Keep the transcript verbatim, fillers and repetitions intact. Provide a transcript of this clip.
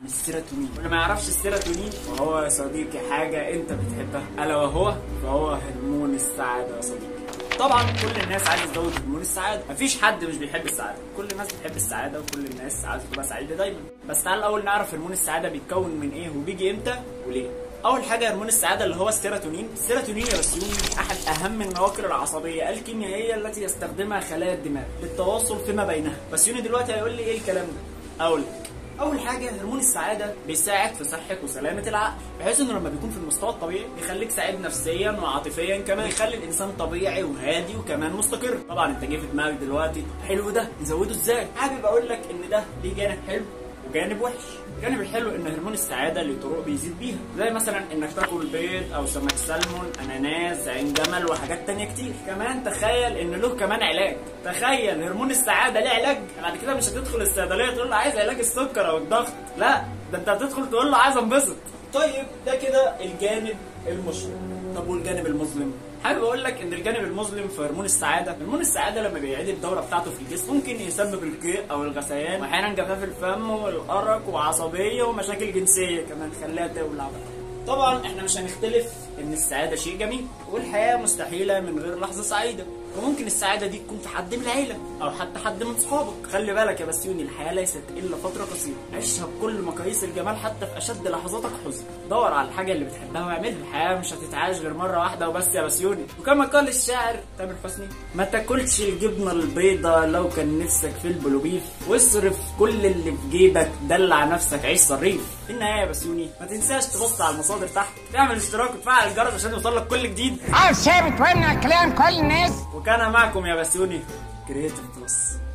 السيروتونين. واللي ما يعرفش السيروتونين فهو يا صديقي حاجه انت بتحبها، الا وهو فهو هرمون السعاده يا صديقي. طبعا كل الناس عايزه تزود هرمون السعاده، مفيش حد مش بيحب السعاده، كل الناس بتحب السعاده وكل الناس عايزه تبقى سعيده دايما. بس تعال الاول نعرف هرمون السعاده بيتكون من ايه وبيجي امتى وليه. اول حاجه هرمون السعاده اللي هو السيروتونين. السيروتونين يا بسيوني احد اهم النواقل العصبيه الكيميائيه التي يستخدمها خلايا الدماغ للتواصل فيما بينها. بسيوني دلوقتي هيقول لي ايه الكلام ده؟ اقول لك. اول حاجه هرمون السعاده بيساعد في صحه وسلامه العقل، بحيث انه لما بيكون في المستوى الطبيعي يخليك سعيد نفسيا وعاطفيا، كمان يخلي الانسان طبيعي وهادي وكمان مستقر. طبعا انت جه في دماغك دلوقتي حلو ده نزوده ازاي؟ حابب اقول لك ان ده ليه جانب حلو وجانب وحش. الجانب الحلو ان هرمون السعاده له طرق بيزيد بيها، زي مثلا انك تاكل بيض او سمك سلمون، اناناس، عين جمل وحاجات تانية كتير. كمان تخيل ان له كمان علاج، تخيل هرمون السعاده ليه علاج. بعد كده مش هتدخل الصيدليه تقول له عايز علاج السكر او الضغط، لا ده انت هتدخل تقول له عايز انبسط. طيب ده كده الجانب المشرق. طب والجانب المظلم؟ حابب اقول لك ان الجانب المظلم في هرمون السعاده، هرمون السعاده لما بيعيد الدوره بتاعته في الجسم ممكن يسبب القيء او الغثيان، واحيانا جفاف الفم والارق وعصبيه ومشاكل جنسيه كمان، خليها تولع بقى. طبعا احنا مش هنختلف ان السعاده شيء جميل والحياه مستحيله من غير لحظه سعيده، وممكن السعاده دي تكون في حد من العيله او حتى حد من صحابك. خلي بالك يا بسيوني الحياه ليست الا فتره قصيره، عيشها بكل مقاييس الجمال حتى في اشد لحظاتك حزن. دور على الحاجه اللي بتحبها واعملها، الحياه مش هتتعاش غير مره واحده وبس يا بسيوني. وكما قال الشاعر تامر حسني: ما تاكلش الجبنه البيضه لو كان نفسك في البلوبيف، واصرف كل اللي في جيبك، دلع نفسك، عيش صريف. في النهايه يا بسيوني ما تنساش تبص على المصادر تحت، تعمل اشتراك وتفعل الجرس عشان يوصلك كل جديد. اه ثابت وانا كلام كل الناس. وكان معكم يا بسيوني كرييتيف بلس.